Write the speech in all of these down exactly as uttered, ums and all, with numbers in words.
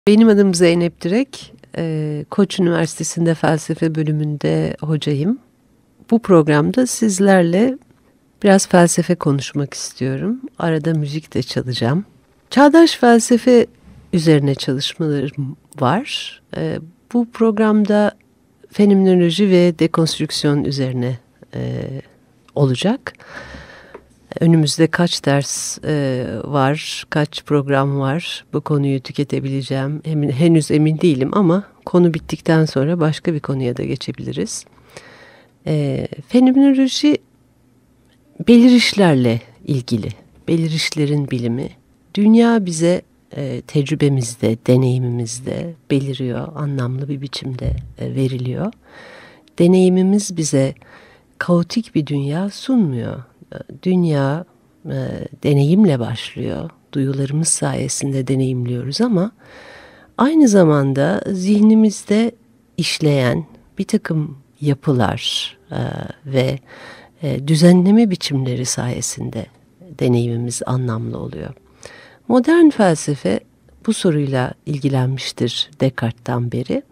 Benim adım Zeynep Direk, e, Koç Üniversitesi'nde felsefe bölümünde hocayım. Bu programda sizlerle biraz felsefe konuşmak istiyorum. Arada müzik de çalacağım. Çağdaş felsefe üzerine çalışmalarım var. E, bu programda fenomenoloji ve dekonstrüksiyon üzerine e, olacak. Önümüzde kaç ders e, var, kaç program var, bu konuyu tüketebileceğim emin, henüz emin değilim ama konu bittikten sonra başka bir konuya da geçebiliriz. E, fenomenoloji belirişlerle ilgili, belirişlerin bilimi. Dünya bize e, tecrübemizde, deneyimimizde beliriyor, anlamlı bir biçimde e, veriliyor. Deneyimimiz bize kaotik bir dünya sunmuyor. Dünya e, deneyimle başlıyor. Duyularımız sayesinde deneyimliyoruz ama aynı zamanda zihnimizde işleyen bir takım yapılar e, ve e, düzenleme biçimleri sayesinde deneyimimiz anlamlı oluyor. Modern felsefe bu soruyla ilgilenmiştir Descartes'tan beri.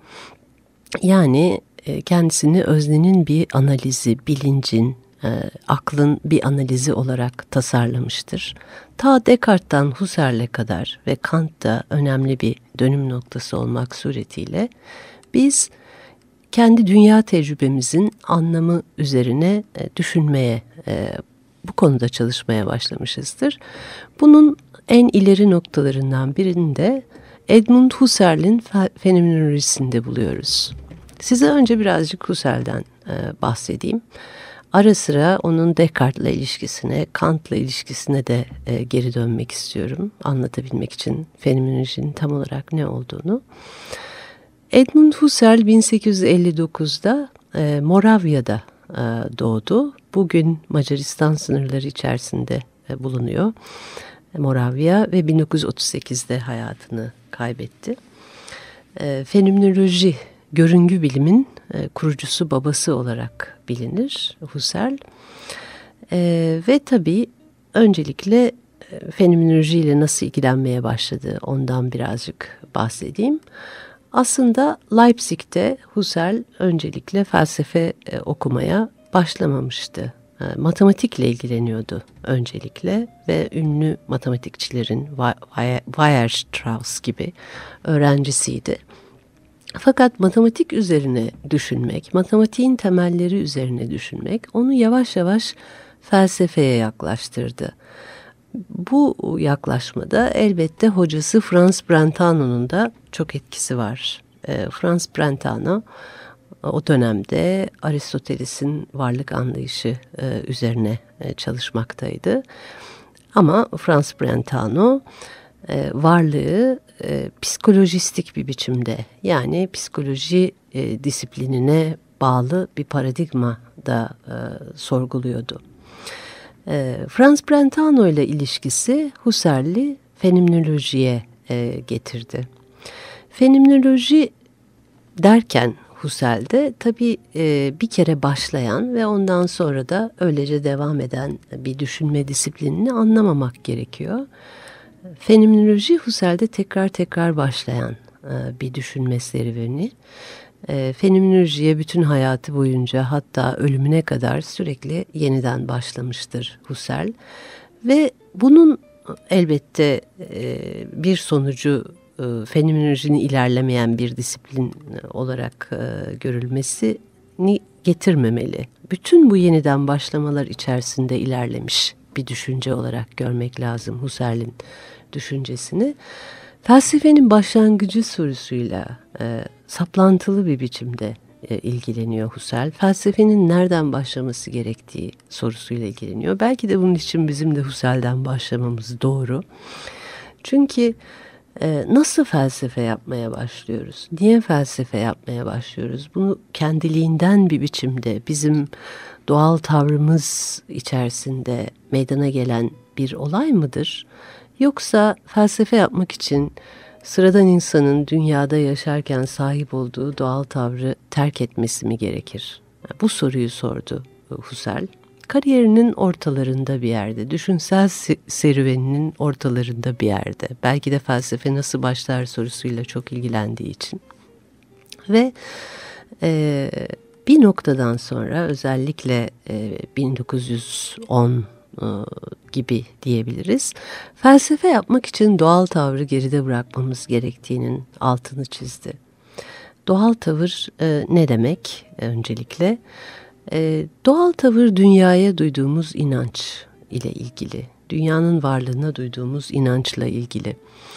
Yani e, kendisini öznenin bir analizi, bilincin, E, aklın bir analizi olarak tasarlamıştır. Ta Descartes'tan Husserl'e kadar ve Kant da önemli bir dönüm noktası olmak suretiyle biz kendi dünya tecrübemizin anlamı üzerine e, düşünmeye, e, bu konuda çalışmaya başlamışızdır. Bunun en ileri noktalarından birini de Edmund Husserl'in fenomenolojisinde buluyoruz. Size önce birazcık Husserl'den e, bahsedeyim. Ara sıra onun Descartes'le ilişkisine, Kant'la ilişkisine de e, geri dönmek istiyorum. Anlatabilmek için fenomenolojinin tam olarak ne olduğunu. Edmund Husserl bin sekiz yüz elli dokuzda e, Moravya'da e, doğdu. Bugün Macaristan sınırları içerisinde e, bulunuyor. Moravya ve bin dokuz yüz otuz sekizde hayatını kaybetti. E, fenomenoloji, görüngü bilimin e, kurucusu, babası olarak bilinir Husserl. E, ve tabii öncelikle e, fenomenolojiyle nasıl ilgilenmeye başladı ondan birazcık bahsedeyim. Aslında Leipzig'te Husserl öncelikle felsefe e, okumaya başlamamıştı. E, matematikle ilgileniyordu öncelikle ve ünlü matematikçilerin Weierstrass gibi öğrencisiydi. Fakat matematik üzerine düşünmek, matematiğin temelleri üzerine düşünmek onu yavaş yavaş felsefeye yaklaştırdı. Bu yaklaşmada elbette hocası Franz Brentano'nun da çok etkisi var. E, Franz Brentano o dönemde Aristoteles'in varlık anlayışı e, üzerine e, çalışmaktaydı. Ama Franz Brentano e, varlığı e, psikolojistik bir biçimde, yani psikoloji e, disiplinine bağlı bir paradigmada e, sorguluyordu. E, Franz Brentano ile ilişkisi Husserl'i fenomenolojiye e, getirdi. Fenomenoloji derken Husserl'de tabii e, bir kere başlayan ve ondan sonra da öylece devam eden bir düşünme disiplinini anlamamak gerekiyor. Fenomenoloji Husserl'de tekrar tekrar başlayan e, bir düşünme serüveni. E, fenomenolojiye bütün hayatı boyunca, hatta ölümüne kadar sürekli yeniden başlamıştır Husserl. Ve bunun elbette e, bir sonucu e, fenomenolojinin ilerlemeyen bir disiplin olarak e, görülmesini getirmemeli. Bütün bu yeniden başlamalar içerisinde ilerlemiş bir düşünce olarak görmek lazım Husserl'in düşüncesini. Felsefenin başlangıcı sorusuyla e, saplantılı bir biçimde e, ilgileniyor Husserl. Felsefenin nereden başlaması gerektiği sorusuyla ilgileniyor. Belki de bunun için bizim de Husserl'den başlamamız doğru. Çünkü e, nasıl felsefe yapmaya başlıyoruz? Niye felsefe yapmaya başlıyoruz? Bunu kendiliğinden bir biçimde bizim doğal tavrımız içerisinde meydana gelen bir olay mıdır? Yoksa felsefe yapmak için sıradan insanın dünyada yaşarken sahip olduğu doğal tavrı terk etmesi mi gerekir? Bu soruyu sordu Husserl. kariyerinin ortalarında bir yerde, düşünsel serüveninin ortalarında bir yerde. Belki de felsefe nasıl başlar sorusuyla çok ilgilendiği için. Ve e, bir noktadan sonra özellikle e, bin dokuz yüz on e, gibi diyebiliriz. Felsefe yapmak için doğal tavrı geride bırakmamız gerektiğinin altını çizdi. Doğal tavır e, ne demek öncelikle? E, doğal tavır dünyaya duyduğumuz inanç ile ilgili, dünyanın varlığına duyduğumuz inançla ilgili.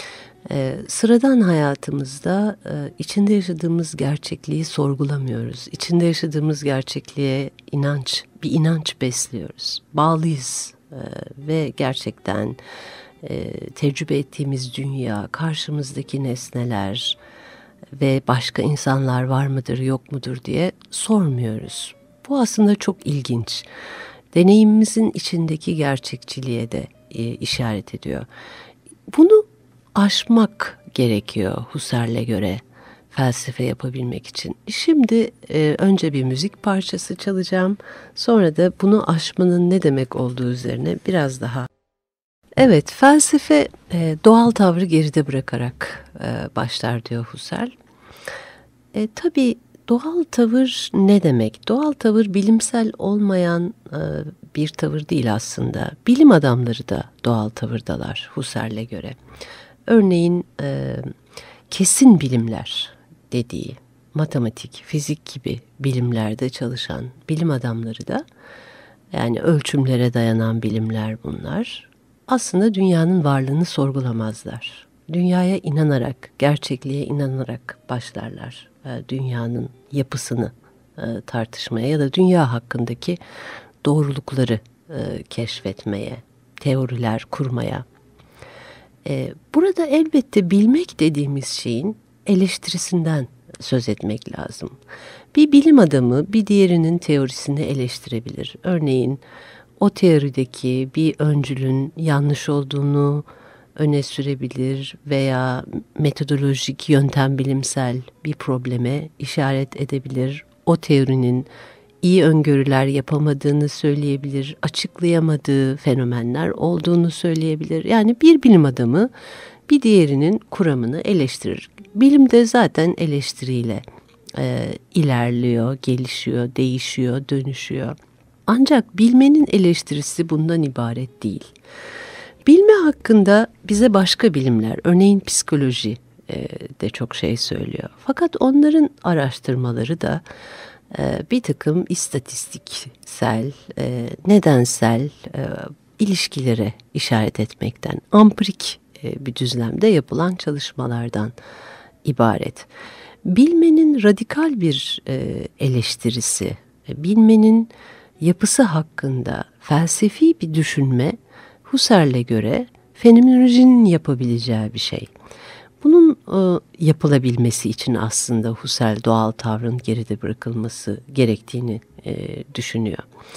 E, sıradan hayatımızda e, içinde yaşadığımız gerçekliği sorgulamıyoruz. İçinde yaşadığımız gerçekliğe inanç, bir inanç besliyoruz. Bağlıyız e, ve gerçekten e, tecrübe ettiğimiz dünya, karşımızdaki nesneler ve başka insanlar var mıdır yok mudur diye sormuyoruz. Bu aslında çok ilginç. Deneyimimizin içindeki gerçekçiliğe de e, işaret ediyor. Bunu aşmak gerekiyor Husserl'e göre felsefe yapabilmek için. Şimdi e, önce bir müzik parçası çalacağım. Sonra da bunu aşmanın ne demek olduğu üzerine biraz daha. Evet, felsefe e, doğal tavrı geride bırakarak e, başlar diyor Husserl. E, tabii doğal tavır ne demek? Doğal tavır bilimsel olmayan e, bir tavır değil aslında. Bilim adamları da doğal tavırdalar Husserl'e göre. Örneğin e, kesin bilimler dediği matematik, fizik gibi bilimlerde çalışan bilim adamları da, yani ölçümlere dayanan bilimler bunlar, aslında dünyanın varlığını sorgulamazlar. Dünyaya inanarak, gerçekliğe inanarak başlarlar e, dünyanın yapısını e, tartışmaya ya da dünya hakkındaki doğrulukları e, keşfetmeye, teoriler kurmaya. E, burada elbette bilmek dediğimiz şeyin eleştirisinden söz etmek lazım. Bir bilim adamı bir diğerinin teorisini eleştirebilir. Örneğin o teorideki bir öncülün yanlış olduğunu öne sürebilir veya metodolojik, yöntem bilimsel bir probleme işaret edebilir. O teorinin iyi öngörüler yapamadığını söyleyebilir, açıklayamadığı fenomenler olduğunu söyleyebilir. Yani bir bilim adamı bir diğerinin kuramını eleştirir. Bilim de zaten eleştiriyle e, ilerliyor, gelişiyor, değişiyor, dönüşüyor. Ancak bilmenin eleştirisi bundan ibaret değil. Bilme hakkında bize başka bilimler, örneğin psikoloji e, de çok şey söylüyor. Fakat onların araştırmaları da e, bir takım istatistiksel, e, nedensel e, ilişkilere işaret etmekten, ampirik e, bir düzlemde yapılan çalışmalardan ibaret. Bilmenin radikal bir e, eleştirisi, bilmenin yapısı hakkında felsefi bir düşünme Husserl'e göre fenomenolojinin yapabileceği bir şey. Bunun e, yapılabilmesi için aslında Husserl doğal tavrın geride bırakılması gerektiğini e, düşünüyor.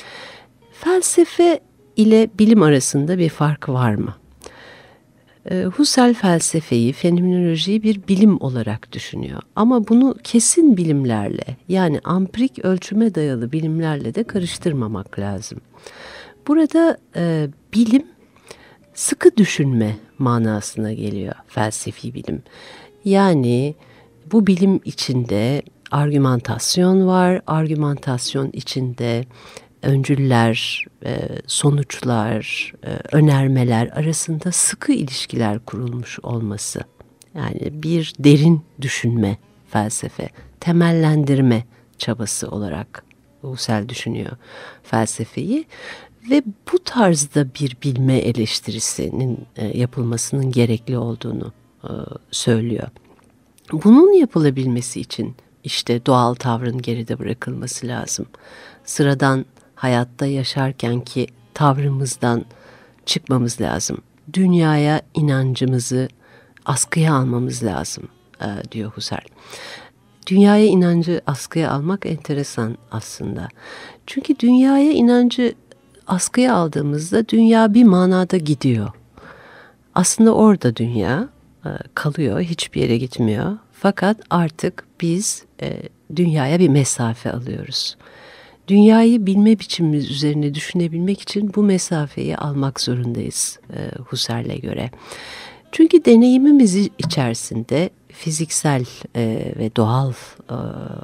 Felsefe ile bilim arasında bir fark var mı? E, Husserl felsefeyi, fenomenolojiyi bir bilim olarak düşünüyor. Ama bunu kesin bilimlerle, yani ampirik ölçüme dayalı bilimlerle de karıştırmamak lazım. Burada e, bilim sıkı düşünme manasına geliyor felsefi bilim. Yani bu bilim içinde argümantasyon var, argümantasyon içinde öncüller, sonuçlar, önermeler arasında sıkı ilişkiler kurulmuş olması. Yani bir derin düşünme felsefe, temellendirme çabası olarak Husserl düşünüyor felsefeyi. Ve bu tarzda bir bilme eleştirisinin yapılmasının gerekli olduğunu söylüyor. Bunun yapılabilmesi için işte doğal tavrın geride bırakılması lazım. Sıradan hayatta yaşarkenki tavrımızdan çıkmamız lazım. Dünyaya inancımızı askıya almamız lazım diyor Husserl. Dünyaya inancı askıya almak enteresan aslında. Çünkü dünyaya inancı askıya aldığımızda dünya bir manada gidiyor. Aslında orada dünya kalıyor, hiçbir yere gitmiyor. Fakat artık biz e, dünyaya bir mesafe alıyoruz. dünyayı bilme biçimimiz üzerine düşünebilmek için bu mesafeyi almak zorundayız e, Husserl'e göre. Çünkü deneyimimiz içerisinde fiziksel e, ve doğal e,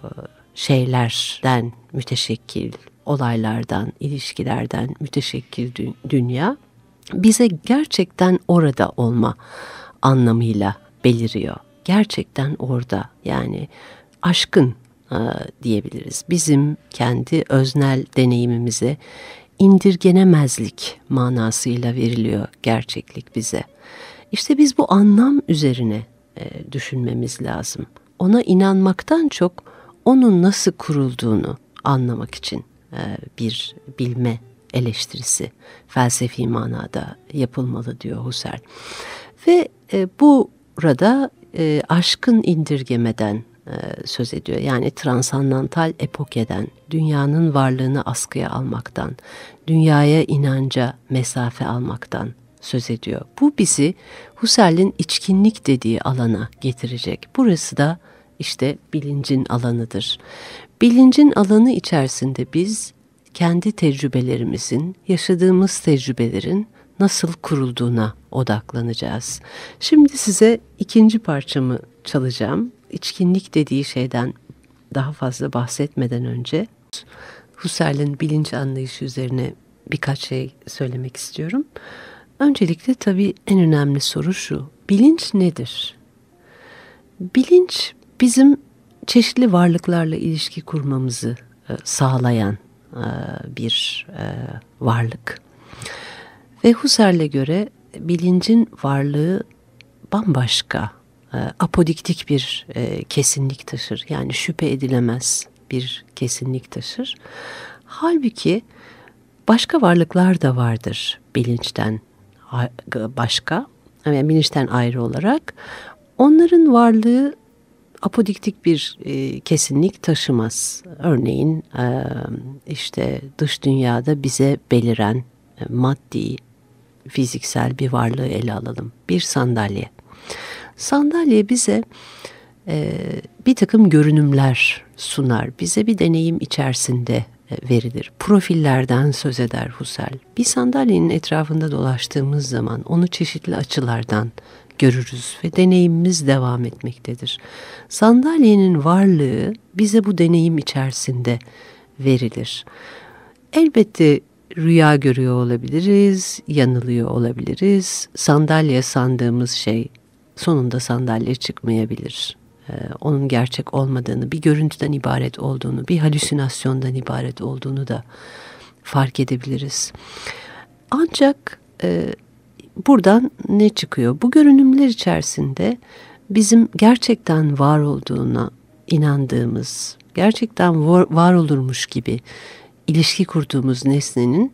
şeylerden müteşekkil, olaylardan, ilişkilerden müteşekkil dü- dünya bize gerçekten orada olma anlamıyla beliriyor. Gerçekten orada, yani aşkın e, diyebiliriz. Bizim kendi öznel deneyimimize indirgenemezlik manasıyla veriliyor gerçeklik bize. İşte biz bu anlam üzerine e, düşünmemiz lazım. Ona inanmaktan çok onun nasıl kurulduğunu anlamak için e, bir bilme eleştirisi felsefi manada yapılmalı diyor Husserl. Ve e, burada e, aşkın indirgemeden e, söz ediyor. Yani transandantal epokeden, dünyanın varlığını askıya almaktan, dünyaya inanca mesafe almaktan söz ediyor. Bu bizi Husserl'in içkinlik dediği alana getirecek. Burası da işte bilincin alanıdır. Bilincin alanı içerisinde biz kendi tecrübelerimizin, yaşadığımız tecrübelerin nasıl kurulduğuna odaklanacağız. Şimdi size ikinci parçamı çalacağım. İçkinlik dediği şeyden daha fazla bahsetmeden önce Husserl'in bilinç anlayışı üzerine birkaç şey söylemek istiyorum. Öncelikle tabii en önemli soru şu: bilinç nedir? Bilinç bizim çeşitli varlıklarla ilişki kurmamızı e, sağlayan e, bir e, varlık. Ve Husserl'e göre bilincin varlığı bambaşka, e, apodiktik bir e, kesinlik taşır. Yani şüphe edilemez bir kesinlik taşır. Halbuki başka varlıklar da vardır bilinçten başka, yani bilinçten ayrı olarak. Onların varlığı apodiktik bir e, kesinlik taşımaz. Örneğin e, işte dış dünyada bize beliren e, maddi, fiziksel bir varlığı ele alalım. Bir sandalye. Sandalye bize e, bir takım görünümler sunar. Bize bir deneyim içerisinde e, verilir. Profillerden söz eder Husserl. Bir sandalyenin etrafında dolaştığımız zaman onu çeşitli açılardan görürüz ve deneyimimiz devam etmektedir. Sandalyenin varlığı bize bu deneyim içerisinde verilir. Elbette rüya görüyor olabiliriz, yanılıyor olabiliriz. Sandalye sandığımız şey sonunda sandalye çıkmayabilir. Ee, onun gerçek olmadığını, bir görüntüden ibaret olduğunu, bir halüsinasyondan ibaret olduğunu da fark edebiliriz. Ancak e, buradan ne çıkıyor? Bu görünümler içerisinde bizim gerçekten var olduğuna inandığımız, gerçekten var, var olurmuş gibi ilişki kurduğumuz nesnenin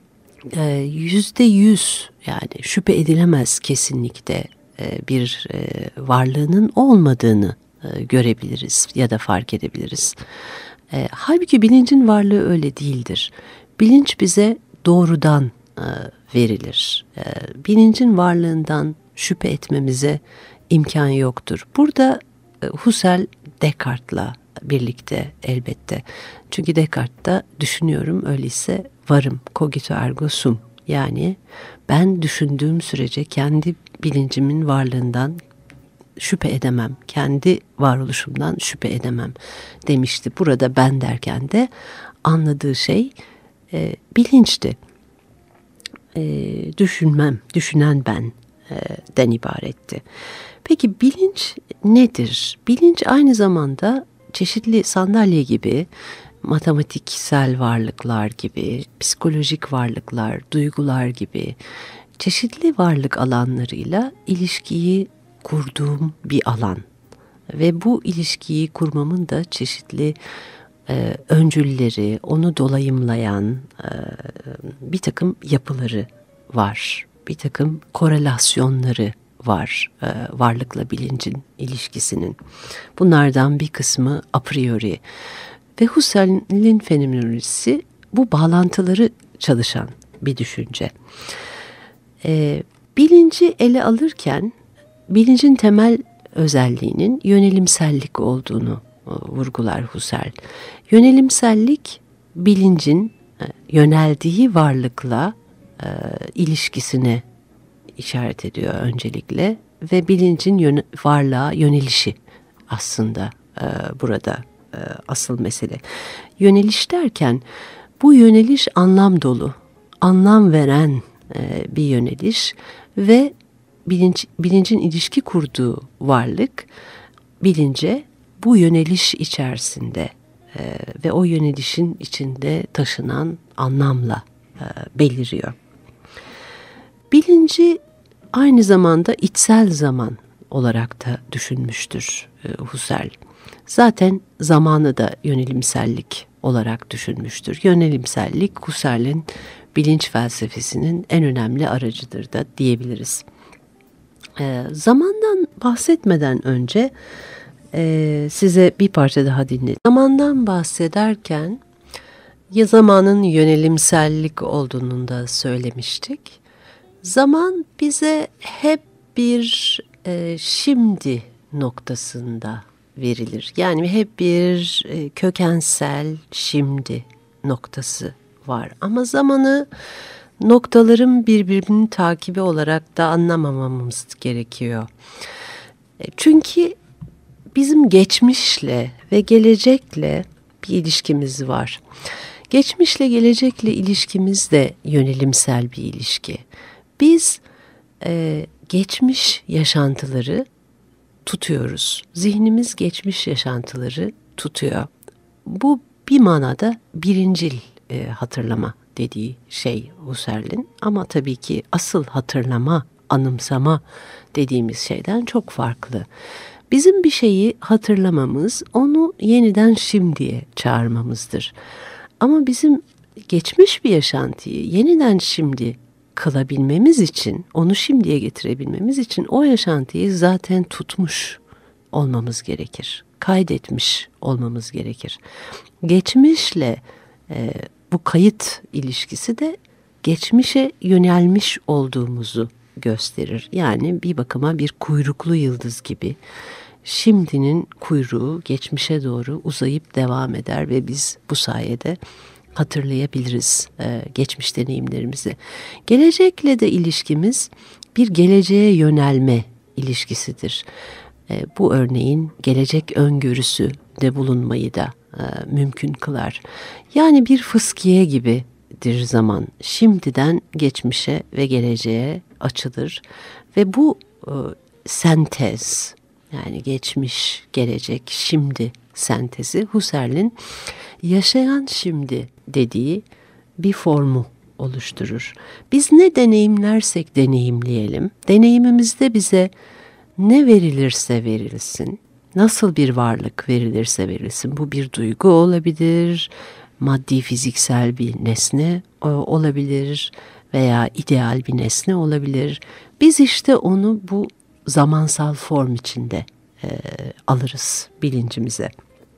yüzde yüz, yani şüphe edilemez kesinlikte e, bir e, varlığının olmadığını e, görebiliriz ya da fark edebiliriz. E, halbuki bilincin varlığı öyle değildir. Bilinç bize doğrudan e, verilir. E, bilincin varlığından şüphe etmemize imkan yoktur. Burada e, Husserl Descartes'la birlikte elbette. Çünkü Descartes'ta düşünüyorum, öyleyse varım, cogito ergo sum. Yani ben düşündüğüm sürece kendi bilincimin varlığından şüphe edemem. Kendi varoluşumdan şüphe edemem demişti. Burada ben derken de anladığı şey e, bilinçti. E, düşünmem, düşünen ben e, den ibaretti. Peki bilinç nedir? Bilinç aynı zamanda çeşitli sandalye gibi, matematiksel varlıklar gibi, psikolojik varlıklar, duygular gibi çeşitli varlık alanlarıyla ilişkiyi kurduğum bir alan. Ve bu ilişkiyi kurmamın da çeşitli e, öncülleri, onu dolayımlayan e, bir takım yapıları var. Bir takım korelasyonları var e, varlıkla bilincin ilişkisinin. Bunlardan bir kısmı a priori. Ve Husserl'in fenomenolojisi bu bağlantıları çalışan bir düşünce. E, bilinci ele alırken bilincin temel özelliğinin yönelimsellik olduğunu e, vurgular Husserl. Yönelimsellik bilincin e, yöneldiği varlıkla e, ilişkisine işaret ediyor öncelikle ve bilincin yön, varlığa yönelişi aslında e, burada e, asıl mesele. Yöneliş derken bu yöneliş anlam dolu, anlam veren e, bir yöneliş ve bilinç, bilincin ilişki kurduğu varlık bilince bu yöneliş içerisinde e, ve o yönelişin içinde taşınan anlamla e, beliriyor. Bilinci aynı zamanda içsel zaman olarak da düşünmüştür e, Husserl. Zaten zamanı da yönelimsellik olarak düşünmüştür. Yönelimsellik Husserl'in bilinç felsefesinin en önemli aracıdır da diyebiliriz. E, zamandan bahsetmeden önce e, size bir parça daha dinledim. Zamandan bahsederken ya zamanın yönelimsellik olduğunu da söylemiştik. Zaman bize hep bir e, şimdi noktasında verilir. Yani hep bir e, kökensel şimdi noktası var. Ama zamanı noktaların birbirinin takibi olarak da anlamamamız gerekiyor. E, çünkü bizim geçmişle ve gelecekle bir ilişkimiz var. Geçmişle gelecekle ilişkimiz de yönelimsel bir ilişki. Biz e, geçmiş yaşantıları tutuyoruz. Zihnimiz geçmiş yaşantıları tutuyor. Bu bir manada birincil e, hatırlama dediği şey Husserl'in. Ama tabii ki asıl hatırlama, anımsama dediğimiz şeyden çok farklı. Bizim bir şeyi hatırlamamız, onu yeniden şimdiye çağırmamızdır. Ama bizim geçmiş bir yaşantıyı yeniden şimdi kılabilmemiz için, onu şimdiye getirebilmemiz için o yaşantıyı zaten tutmuş olmamız gerekir. Kaydetmiş olmamız gerekir. Geçmişle e, bu kayıt ilişkisi de geçmişe yönelmiş olduğumuzu gösterir. Yani bir bakıma bir kuyruklu yıldız gibi şimdinin kuyruğu geçmişe doğru uzayıp devam eder ve biz bu sayede hatırlayabiliriz e, geçmiş deneyimlerimizi. Gelecekle de ilişkimiz bir geleceğe yönelme ilişkisidir. E, bu örneğin gelecek öngörüsü de bulunmayı da e, mümkün kılar. Yani bir fıskiye gibidir zaman. Şimdiden geçmişe ve geleceğe açılır ve bu e, sentez, yani geçmiş, gelecek, şimdi sentezi Husserl'in yaşayan şimdi dediği bir formu oluşturur. Biz ne deneyimlersek deneyimleyelim, deneyimimizde bize ne verilirse verilsin, nasıl bir varlık verilirse verilsin, bu bir duygu olabilir, maddi fiziksel bir nesne olabilir veya ideal bir nesne olabilir. Biz işte onu bu zamansal form içinde e, alırız bilincimize.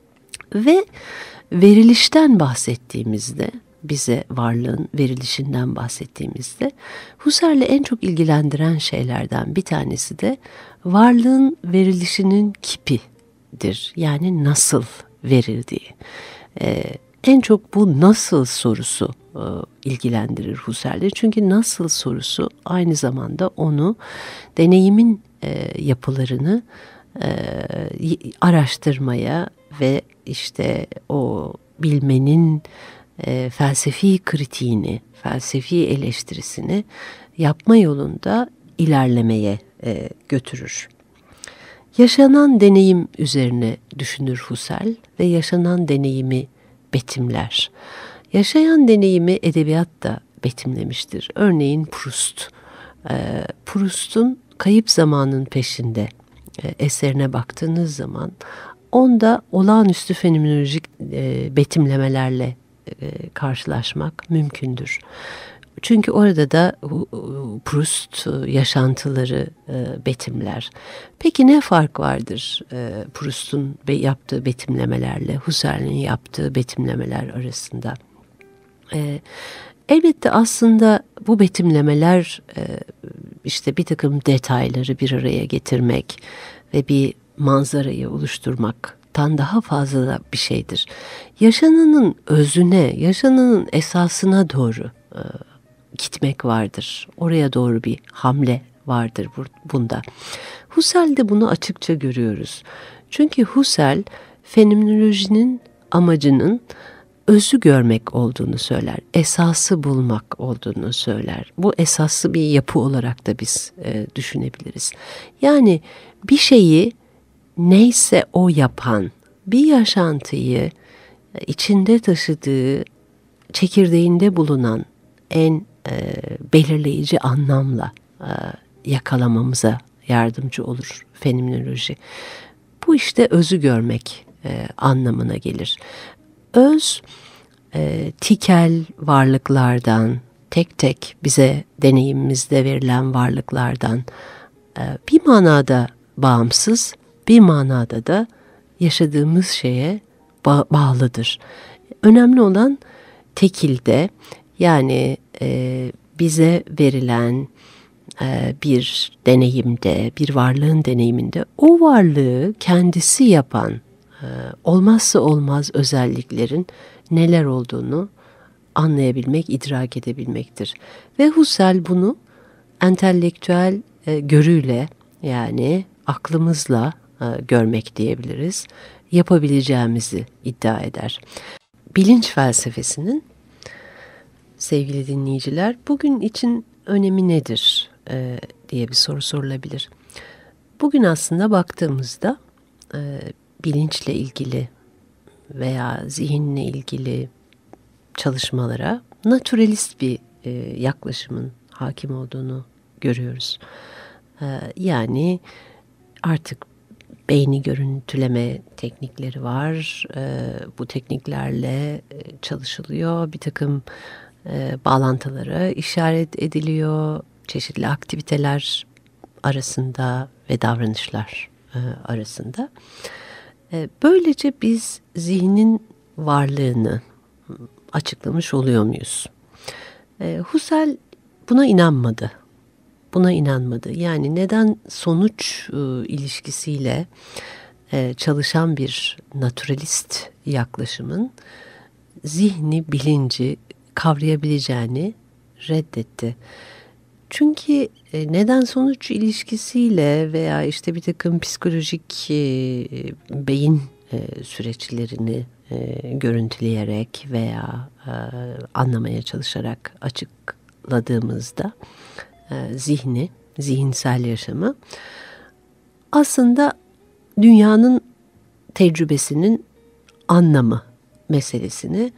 Ve verilişten bahsettiğimizde, bize varlığın verilişinden bahsettiğimizde Husserl'i en çok ilgilendiren şeylerden bir tanesi de varlığın verilişinin kipidir. Yani nasıl verildiği. Ee, en çok bu nasıl sorusu e, ilgilendirir Husserl'i. Çünkü nasıl sorusu aynı zamanda onu deneyimin e, yapılarını e, araştırmaya ve işte o bilmenin e, felsefi kritiğini, felsefi eleştirisini yapma yolunda ilerlemeye e, götürür. Yaşanan deneyim üzerine düşünür Husserl ve yaşanan deneyimi betimler. Yaşayan deneyimi edebiyat da betimlemiştir. Örneğin Proust. E, Proust'un Kayıp Zamanın Peşinde e, eserine baktığınız zaman onda olağanüstü fenomenolojik e, betimlemelerle e, karşılaşmak mümkündür. Çünkü orada da Proust yaşantıları e, betimler. Peki ne fark vardır e, Proust'un yaptığı betimlemelerle Husserl'in yaptığı betimlemeler arasında? E, elbette aslında bu betimlemeler e, işte bir takım detayları bir araya getirmek ve bir manzarayı oluşturmak Tan daha fazla bir şeydir. Yaşananın özüne, yaşananın esasına doğru e, gitmek vardır. Oraya doğru bir hamle vardır bunda. Husserl'de bunu açıkça görüyoruz. Çünkü Husserl fenomenolojinin amacının özü görmek olduğunu söyler. Esası bulmak olduğunu söyler. Bu esaslı bir yapı olarak da biz e, düşünebiliriz. Yani bir şeyi neyse o yapan, bir yaşantıyı içinde taşıdığı, çekirdeğinde bulunan en e, belirleyici anlamla e, yakalamamıza yardımcı olur fenomenoloji. Bu işte özü görmek e, anlamına gelir. Öz, e, tikel varlıklardan, tek tek bize deneyimimizde verilen varlıklardan e, bir manada bağımsız, bir manada da yaşadığımız şeye ba- bağlıdır. Önemli olan tekilde, yani e, bize verilen e, bir deneyimde, bir varlığın deneyiminde o varlığı kendisi yapan e, olmazsa olmaz özelliklerin neler olduğunu anlayabilmek, idrak edebilmektir. Ve Husserl bunu entelektüel e, görüyle, yani aklımızla e, görmek diyebiliriz, yapabileceğimizi iddia eder. Bilinç felsefesinin, sevgili dinleyiciler, bugün için önemi nedir e, diye bir soru sorulabilir. Bugün aslında baktığımızda e, bilinçle ilgili veya zihinle ilgili çalışmalara naturalist bir e, yaklaşımın hakim olduğunu görüyoruz. E, yani artık beyni görüntüleme teknikleri var. E, bu tekniklerle e, çalışılıyor. Bir takım e, bağlantılara işaret ediliyor. Çeşitli aktiviteler arasında ve davranışlar e, arasında. E, böylece biz zihnin varlığını açıklamış oluyor muyuz? E, Husserl buna inanmadı. Buna inanmadı. Yani neden sonuç e, ilişkisiyle e, çalışan bir naturalist yaklaşımın zihni, bilinci kavrayabileceğini reddetti. Çünkü e, neden sonuç ilişkisiyle veya işte bir takım psikolojik e, beyin e, süreçlerini e, görüntüleyerek veya e, anlamaya çalışarak açıkladığımızda e, zihni, zihinsel yaşamı aslında dünyanın tecrübesinin anlamı meselesini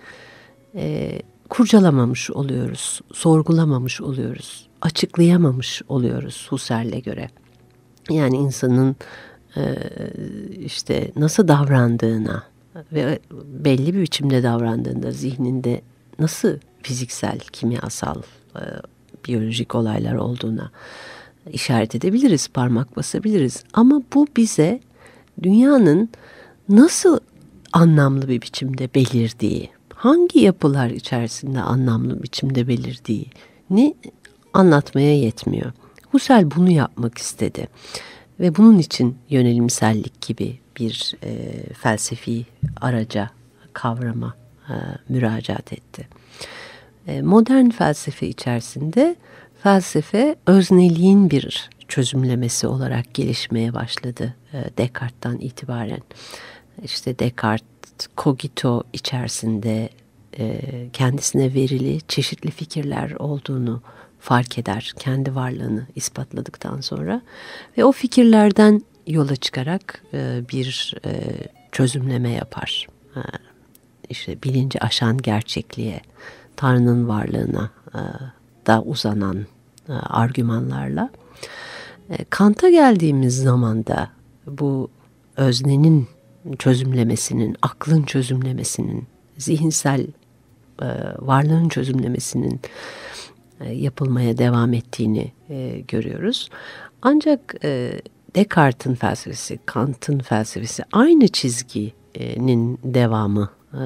e, kurcalamamış oluyoruz, sorgulamamış oluyoruz, açıklayamamış oluyoruz Husserl'e göre. Yani insanın e, işte nasıl davrandığına ve belli bir biçimde davrandığında zihninde nasıl fiziksel, kimyasal, e, biyolojik olaylar olduğuna işaret edebiliriz, parmak basabiliriz. Ama bu bize dünyanın nasıl anlamlı bir biçimde belirdiği, hangi yapılar içerisinde anlamlı biçimde belirdiğini anlatmaya yetmiyor. Husserl bunu yapmak istedi ve bunun için yönelimsellik gibi bir e, felsefi araca, kavrama e, müracaat etti. E, modern felsefe içerisinde felsefe özneliğin bir çözümlemesi olarak gelişmeye başladı e, Descartes'tan itibaren. İşte Descartes cogito içerisinde e, kendisine verili çeşitli fikirler olduğunu fark eder, kendi varlığını ispatladıktan sonra ve o fikirlerden yola çıkarak e, bir e, çözümleme yapar. E, işte bilinci aşan gerçekliğe, Tanrı'nın varlığına e, da uzanan e, argümanlarla. E, Kant'a geldiğimiz zaman da bu öznenin çözümlemesinin, aklın çözümlemesinin, zihinsel e, varlığın çözümlemesinin e, yapılmaya devam ettiğini e, görüyoruz. Ancak e, Descartes'in felsefesi, Kant'ın felsefesi aynı çizginin devamı e,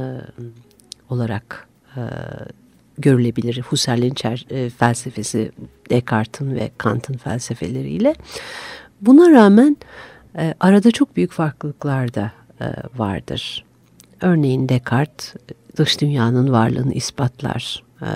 olarak e, görülebilir. Husserl'in e, felsefesi Descartes'in ve Kant'ın felsefeleriyle. Buna rağmen e, arada çok büyük farklılıklar da e, vardır. Örneğin Descartes dış dünyanın varlığını ispatlar. E,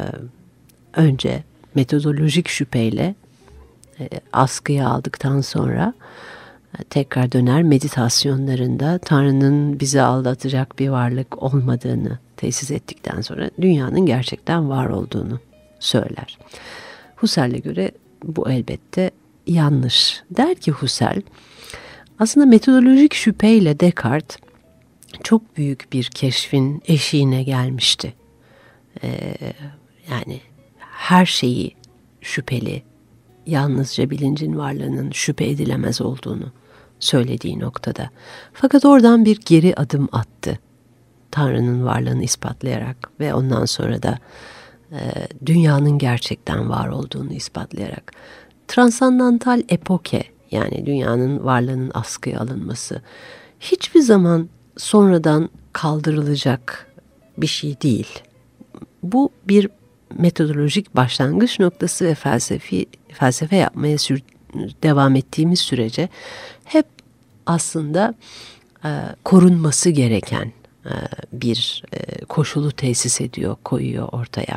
önce metodolojik şüpheyle e, askıya aldıktan sonra e, tekrar döner meditasyonlarında Tanrı'nın bizi aldatacak bir varlık olmadığını tesis ettikten sonra dünyanın gerçekten var olduğunu söyler. Husserl'e göre bu elbette yanlış. Der ki Husserl, aslında metodolojik şüpheyle Descartes çok büyük bir keşfin eşiğine gelmişti. Ee, yani her şeyi şüpheli, yalnızca bilincin varlığının şüphe edilemez olduğunu söylediği noktada. Fakat oradan bir geri adım attı. Tanrı'nın varlığını ispatlayarak ve ondan sonra da e, dünyanın gerçekten var olduğunu ispatlayarak. Transandantal epoke, yani dünyanın varlığının askıya alınması hiçbir zaman sonradan kaldırılacak bir şey değil. Bu bir metodolojik başlangıç noktası ve felsefi felsefe yapmaya sür, devam ettiğimiz sürece hep aslında e, korunması gereken e, bir e, koşulu tesis ediyor, koyuyor ortaya.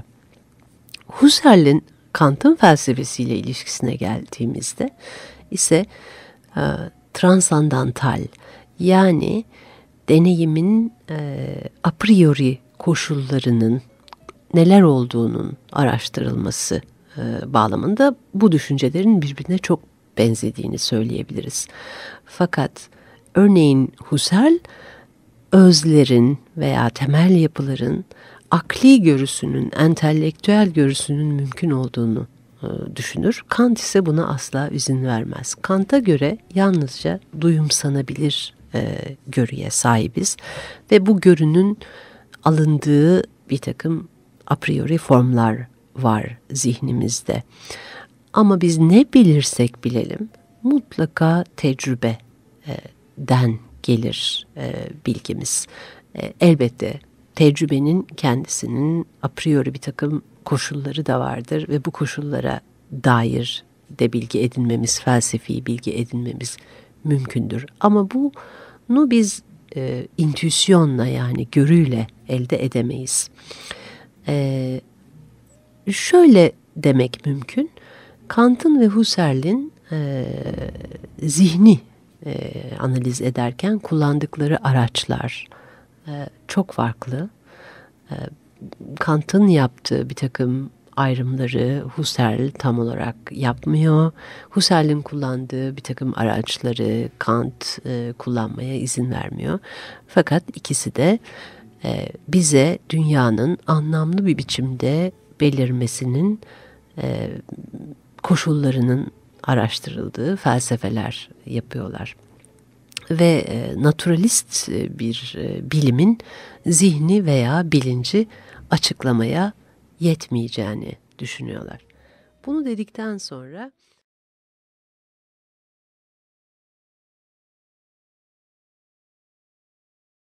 Husserl'in Kant'ın felsefesiyle ilişkisine geldiğimizde ise e, transandantal, yani deneyimin e, a priori koşullarının neler olduğunun araştırılması e, bağlamında bu düşüncelerin birbirine çok benzediğini söyleyebiliriz. Fakat örneğin Husserl özlerin veya temel yapıların akli görüsünün, entelektüel görüsünün mümkün olduğunu e, düşünür. Kant ise buna asla izin vermez. Kant'a göre yalnızca duyumsanabilir e, görüye sahibiz ve bu görünün alındığı bir takım a priori formlar var zihnimizde. Ama biz ne bilirsek bilelim mutlaka tecrübeden gelir e, bilgimiz. E, elbette tecrübenin kendisinin a priori bir takım koşulları da vardır ve bu koşullara dair de bilgi edinmemiz, felsefi bilgi edinmemiz mümkündür. Ama bunu biz e, intüisyonla, yani görüyle elde edemeyiz. E, şöyle demek mümkün, Kant'ın ve Husserl'in e, zihni e, analiz ederken kullandıkları araçlar e, çok farklı. E, Kant'ın yaptığı bir takım ayrımları Husserl tam olarak yapmıyor. Husserl'in kullandığı bir takım araçları Kant e, kullanmaya izin vermiyor. Fakat ikisi de e, bize dünyanın anlamlı bir biçimde belirmesinin e, koşullarının araştırıldığı felsefeler yapıyorlar. Ve e, naturalist bir e, bilimin zihni veya bilinci açıklamaya yetmeyeceğini düşünüyorlar. Bunu dedikten sonra